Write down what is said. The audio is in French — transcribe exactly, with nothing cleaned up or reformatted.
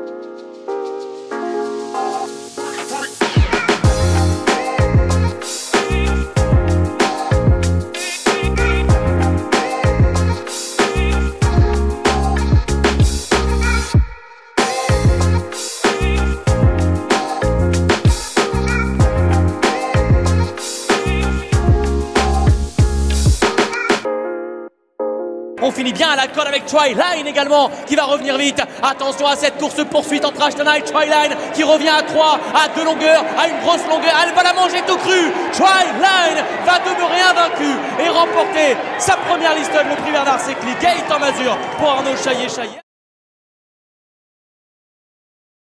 On finit bien à la colle avec Tryline également qui va revenir vite. Attention à cette course-poursuite entre Ashton et Tryline qui revient à trois, à deux longueurs, à une grosse longueur. Elle va la manger tout cru. Tryline va demeurer invaincue et remporter sa première Liston, le prix Bernard Secli. Gaëtan Mazur pour Arnaud Chaillet-Chaillet.